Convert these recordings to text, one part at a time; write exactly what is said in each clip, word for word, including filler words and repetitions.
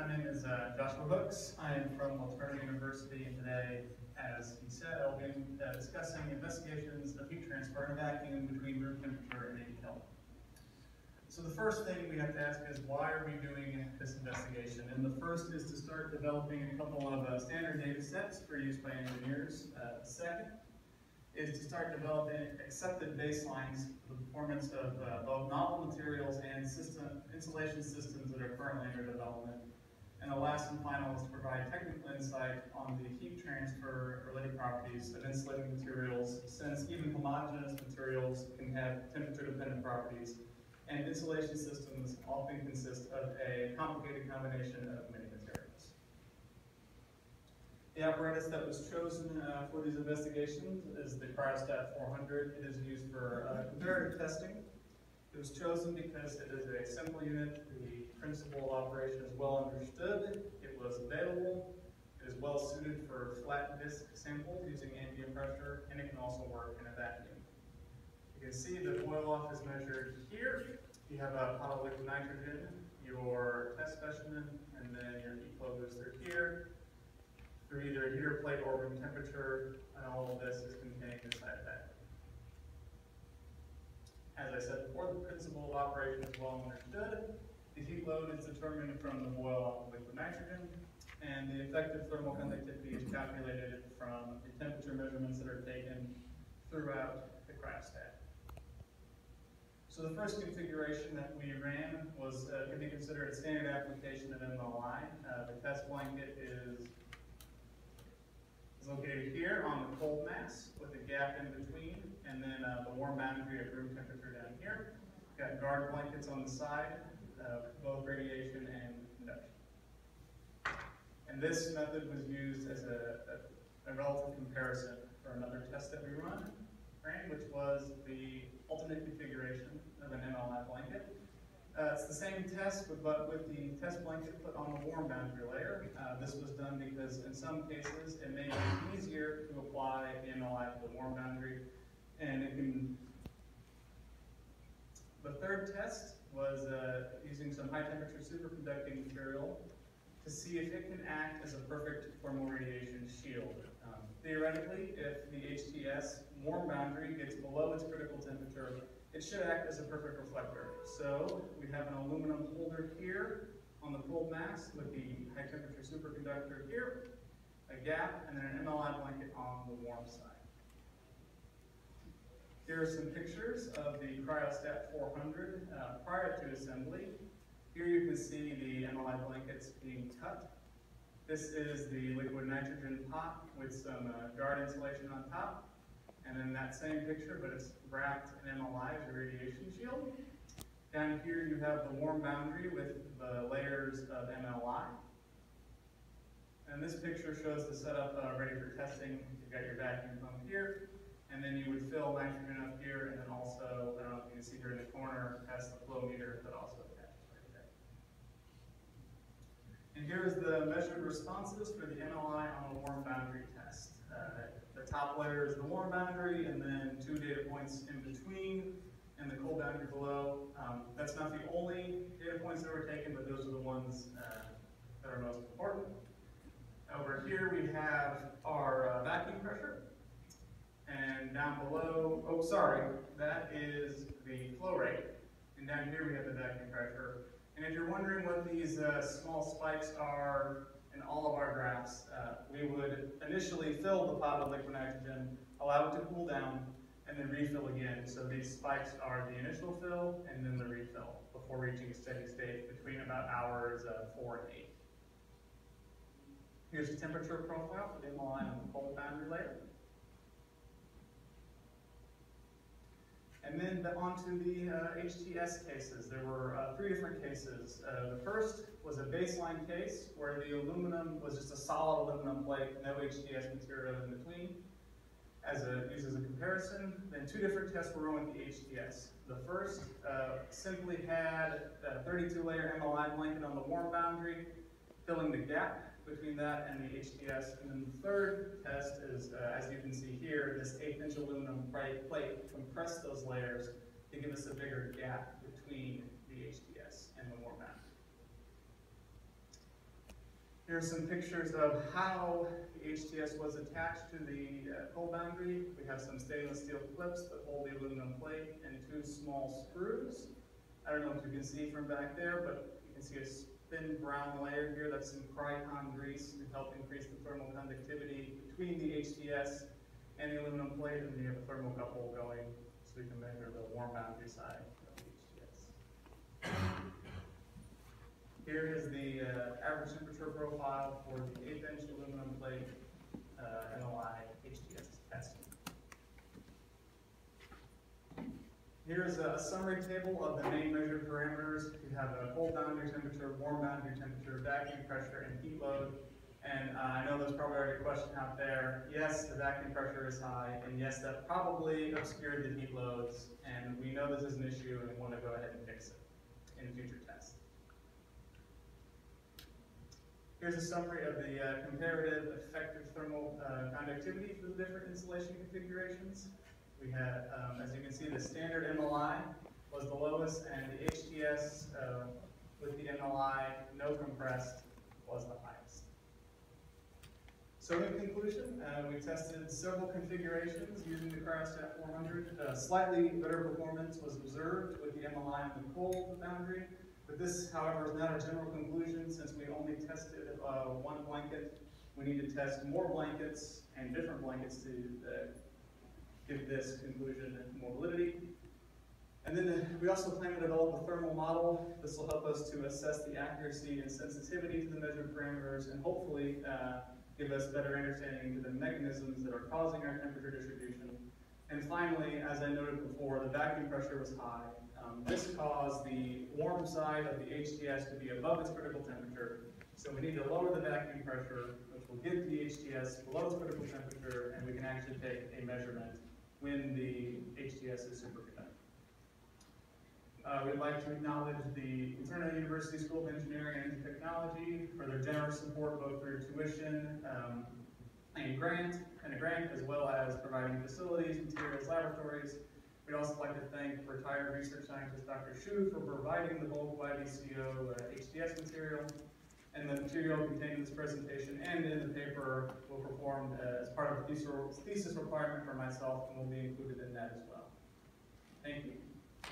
My name is uh, Joshua Hooks. I am from Alternative University, and today, as he said, I'll be uh, discussing investigations of heat transfer in a vacuum between room temperature and eighty Kelvin. So the first thing we have to ask is, why are we doing this investigation? And the first is to start developing a couple of uh, standard data sets for use by engineers. Uh, second is to start developing accepted baselines for the performance of uh, both novel materials and system insulation systems that are currently under development. And the last and final is to provide technical insight on the heat transfer related properties of insulating materials, since even homogeneous materials can have temperature dependent properties, and insulation systems often consist of a complicated combination of many materials. The apparatus that was chosen uh, for these investigations is the Cryostat four hundred. It is used for uh, comparative testing. It was chosen because it is a simple unit. The principle of operation is well understood. It was available. It is well suited for flat disk samples using ambient pressure, and it can also work in a vacuum. You can see the boil off is measured here. You have a pot of liquid nitrogen, your test specimen, and then your heat flow goes through here, through either heater plate or room temperature, and all of this is contained inside of that. As I said before, the principle of operation is well understood. The heat load is determined from the boil off of liquid nitrogen, and the effective thermal conductivity is calculated from the temperature measurements that are taken throughout the cryostat. So the first configuration that we ran was uh, could be considered a standard application of M L I. Uh, the test blanket is, is located here on the cold mass with a gap in between, and then uh, the warm boundary at room temperature down here. We've got guard blankets on the side, uh, both radiation and conduction. And this method was used as a, a, a relative comparison for another test that we run, ran, which was the alternate configuration of an M L I blanket. Uh, it's the same test, but, but with the test blanket put on the warm boundary layer. Uh, this was done because in some cases it may be easier to apply the M L I to the warm boundary, and it can. The third test was uh, using some high temperature superconducting material to see if it can act as a perfect thermal radiation shield. Um, theoretically, if the H T S warm boundary gets below its critical temperature, it should act as a perfect reflector. So we have an aluminum holder here on the cold mass with the high temperature superconductor here, a gap, and then an M L I blanket on the warm side. Here are some pictures of the Cryostat four hundred uh, prior to assembly. Here you can see the M L I blankets being cut. This is the liquid nitrogen pot with some uh, guard insulation on top. And then that same picture, but it's wrapped in M L I as a radiation shield. Down here you have the warm boundary with the layers of M L I. And this picture shows the setup uh, ready for testing. You've got your vacuum pump here, and then you would fill nitrogen up here, and then also, I don't know if you can see here in the corner, has the flow meter that also attaches right there. And here's the measured responses for the M L I on the warm boundary test. Uh, the top layer is the warm boundary, and then two data points in between, and the cold boundary below. Um, that's not the only data points that were taken, but those are the ones uh, that are most important. Over here we have our uh, vacuum pressure, and down below, oh sorry, that is the flow rate, and down here we have the vacuum pressure. And if you're wondering what these uh, small spikes are in all of our graphs, uh, we would initially fill the pot with liquid nitrogen, allow it to cool down, and then refill again. So these spikes are the initial fill and then the refill before reaching a steady state between about hours uh, four and eight. Here's the temperature profile for the M L I on the cold boundary layer. And then the, onto the uh, H T S cases. There were uh, three different cases. Uh, the first was a baseline case where the aluminum was just a solid aluminum plate, no H T S material in between, as a, used as a comparison. Then two different tests were run with the H T S. The first uh, simply had a thirty-two layer M L I blanket on the warm boundary, filling the gap between that and the H T S. And then the third test is, uh, as you can see here, this eighth inch aluminum plate compressed those layers to give us a bigger gap between the H T S and the warm boundary. Here's some pictures of how the H T S was attached to the uh, cold boundary. We have some stainless steel clips that hold the aluminum plate and two small screws. I don't know if you can see from back there, but you can see a thin brown layer here. That's some Kryton grease to help increase the thermal conductivity between the H T S and the aluminum plate, and we have a thermocouple going so we can measure the warm boundary side of the H T S. Here is the uh, average temperature profile for the eighth inch aluminum plate uh, M L I H T S testing. Here's a summary table of the main measured parameters. You have a cold boundary temperature, warm boundary temperature, vacuum pressure, and heat load. And uh, I know there's probably already a question out there. Yes, the vacuum pressure is high, and yes, that probably obscured the heat loads. And we know this is an issue, and we want to go ahead and fix it in future tests. Here's a summary of the uh, comparative effective thermal uh, conductivity for the different insulation configurations. We had, um, as you can see, the standard M L I was the lowest, and the H T S uh, with the M L I no compressed was the highest. So in conclusion, uh, we tested several configurations using the Cryostat four hundred. Uh, slightly better performance was observed with the M L I on the cold boundary. But this, however, is not a general conclusion since we only tested uh, one blanket. We need to test more blankets and different blankets to uh, give this conclusion more validity. And then uh, we also plan to develop a thermal model. This will help us to assess the accuracy and sensitivity to the measured parameters and hopefully uh, give us better understanding to the mechanisms that are causing our temperature distribution. And finally, as I noted before, the vacuum pressure was high. Um, this caused the warm side of the H T S to be above its critical temperature. So we need to lower the vacuum pressure, which will get the H T S below its critical temperature, and we can actually take a measurement when the H T S is superconducting. Uh, we'd like to acknowledge the Internet University School of Engineering and Technology for their generous support both through tuition um, and grant, and a grant, as well as providing facilities, materials, laboratories. We'd also like to thank retired research scientist Doctor Shu for providing the bulk Y B C O uh, H T S material. And the material contained in this presentation and in the paper will perform uh, as part of the thesis, thesis requirement for myself and will be included in that as well. Thank you.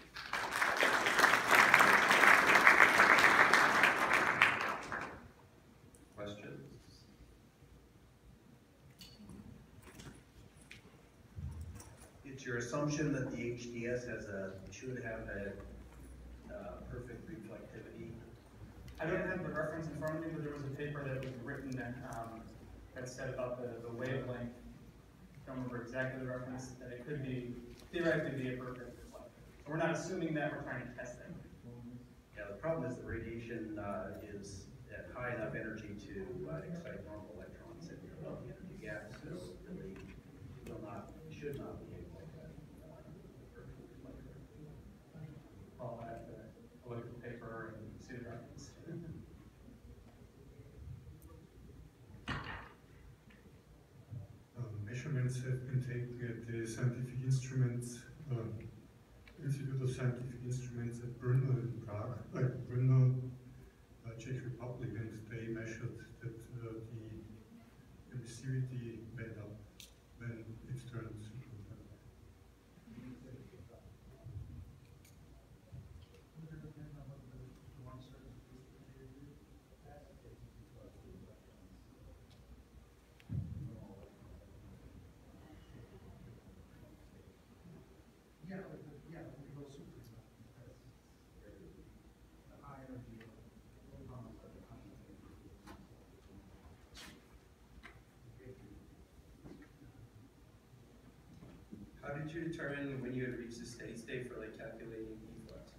Questions? It's your assumption that the H T S has a should have a uh, perfect reflectivity. I don't have the reference in front of me, but there was a paper that was written that, um, that said about the, the wavelength. I don't remember exactly the reference, that it could be, theoretically be a perfect reflector. So we're not assuming that, we're trying to test that. Yeah, the problem is the radiation uh, is at high enough energy to uh, excite normal electrons and above the energy gap, so really will not, should not behave like a uh, perfect reflector. I'll have to look at the paper and see the reference. Um, measurements have been taken at the scientific instruments, um, Institute of Scientific Instruments at Brno in Prague, like Brno, uh, Czech Republic, and they measured that uh, the emissivity went up when it turned superconducting. Yeah, but the, yeah, when we go super, because the high energy photons are the concentrated. How did you determine when you had reached the steady state for like calculating efflux?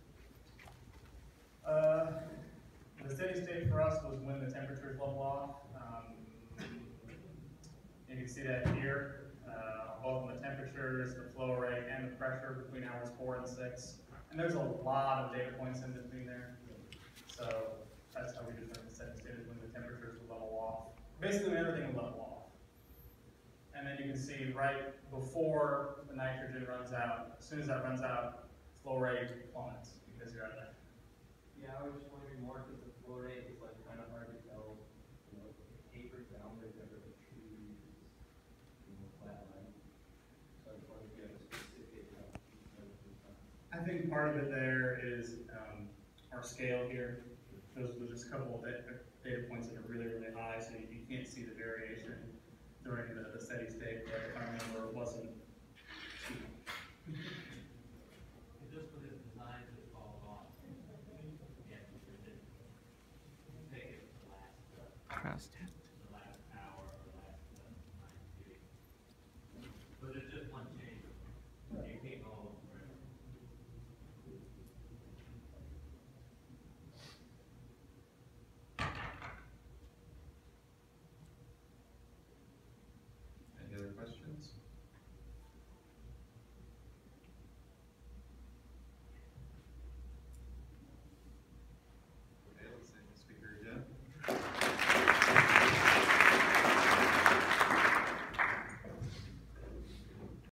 Uh, the steady state for us was when the temperatures level off. Um, you can see that here, uh, both in the temperatures, the flow rate, and the pressure between hours four and six. And there's a lot of data points in between there. So that's how we determine the steady state, is when the temperatures will level off. Basically, when everything will level off. And then you can see right before the nitrogen runs out, as soon as that runs out, flow rate plummets because you're out of there. Yeah, I was just wondering more because the flow rate is like kind of hard to tell, you know, think part of it there is, um, our scale here. Those, there's just a couple of data, data points that are really, really high, so you, you can't see the variation during the, the steady state, but if I remember, it wasn't too much. Just for this design to fall off. Yeah, take it last. Cross test.